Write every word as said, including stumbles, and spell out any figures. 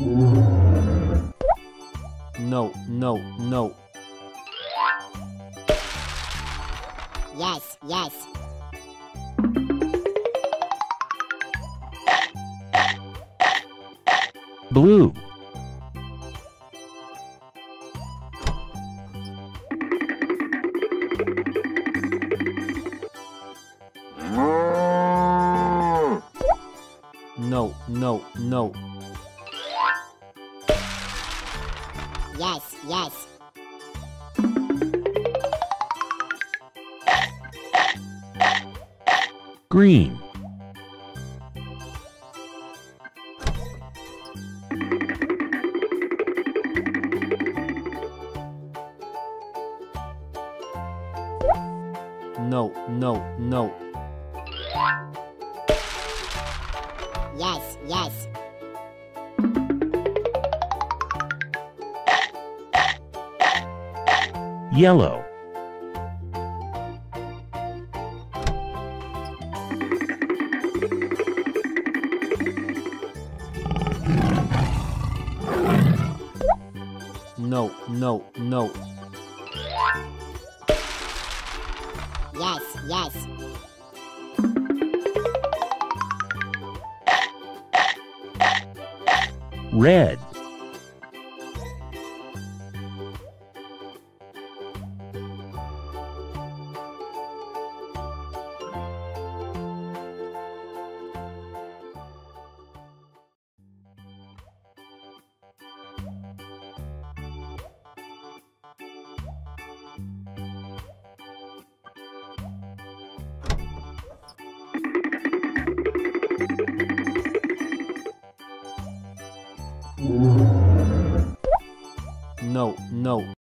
No, no, no. Yes, yes. Blue. No, no, no. Yes, yes. Green. No, no, no. Yes, yes. Yellow. No, no, no. Yes, yes. Red. No, no.